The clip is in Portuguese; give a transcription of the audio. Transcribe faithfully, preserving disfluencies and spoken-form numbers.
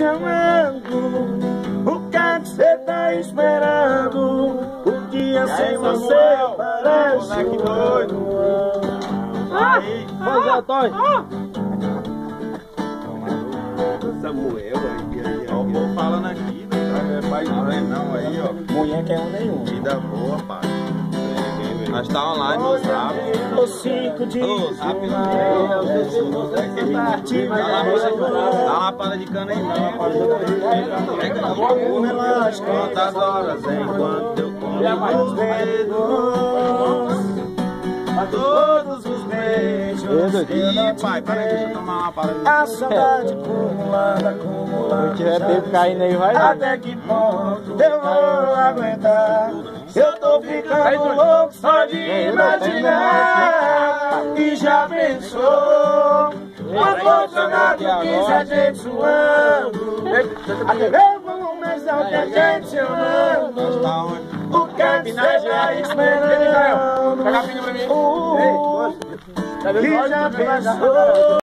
te amando. O que é que você tá esperando? O dia sem você parece moleque doido. Aí, vamos lá, Toy. Samuel aí, aí, Ó, o povo falando aqui, né? É pai não, não, aí, ó. mulher quer um nenhum. vida boa, pai. Nós tá online no Zap. Os cinco dias. Ô, Zap não tem. Dá lá, dá uma pala de cana aí, não. Quantas horas enquanto eu como os dedos, todos os beijos. Ih, pai, peraí, deixa eu tomar uma pala de A saudade acumulada, acumulada. Se tiver tempo caindo aí, vai dar. Até que ponto eu vou aguentar? Eu tô ficando louco só de imaginar. E já pensou? Apaixonado que se a gente suando. Até mesmo um mêsão que a gente se amando. Tá onde? O que é que você tá esperando? Pega a pinga pra mim. Uh, E já pensou?